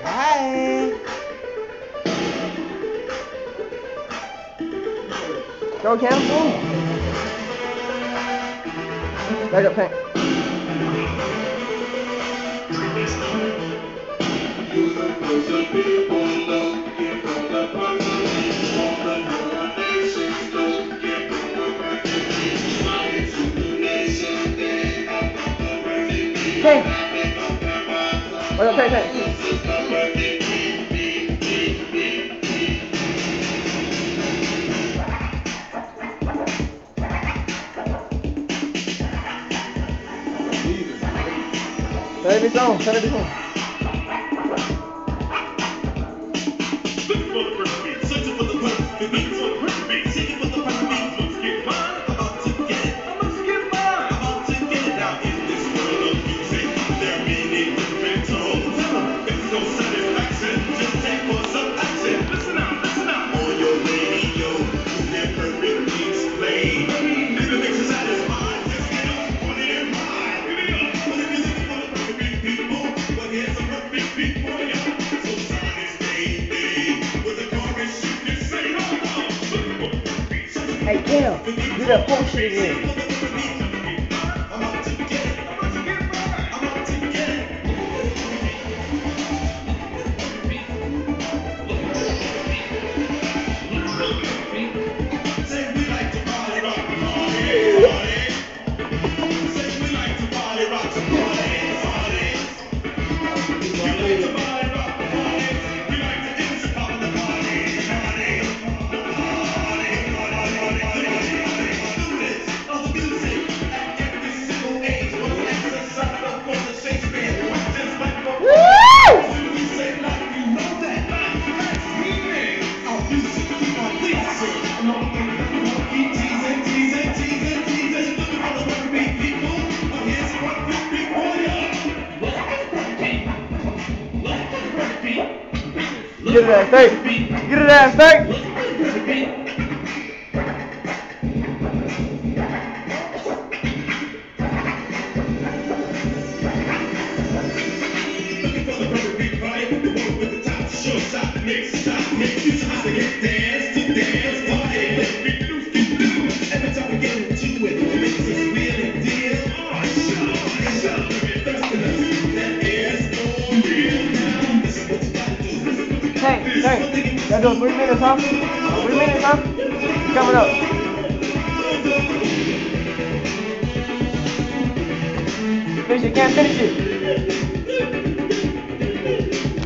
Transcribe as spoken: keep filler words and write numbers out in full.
Hi. Go, Cam. Back up, tank. Tank. Back up, tank, tank. Set it on, set it on. Looking for the perfect beat, searching for the perfect beat, for the perfect beat, seeking for the perfect beat. Let's get mine, I'm about to get it. I'm about to get mine, I'm about to get it. Now in this world of music, there are many different tones. If no satisfaction, just take for some action. Listen out, listen out. On your radio, who's their perfect beats played. If it makes you satisfied, just get up, put it in mind. Give it up, put it in the perfect beat people. Well, here's a perfect beat for ya. So sign this day, day, with a chorus, shoot this say no more. Hey, Cam, do that potion again. I'm about to get it, I'm about to get mine, I'm about to get it. Say we like to party, rock, party, party. Say we like to party, rock, party, party. We like to party, rock, party. We like to dance and pop in the party, party. The party, party, party, party. Students of the music at every single age will exercise upon the Shakespeare. Questions like for we say like you know that like that's meaning. Our music keep on pleasing. I'm not gonna keep teasing, teasing, teasing, teasing. Looking for the perfect beat people. Oh, here's the perfect beat for ya. Get it ass thing. Get it ass thing. Looking for the perfect beat fight. The one with the top short shot mix, shot mix. You try to get dance to dance party. Let me loose, get loose. Every time we get into it, it makes us really deal. Oh, sure, sure. We're thirsting to see that air's for real now. This is what you gotta do. Hey, hey, y'all doing three minutes, huh? Three minutes, huh? It's coming up. Finish it, can't finish it.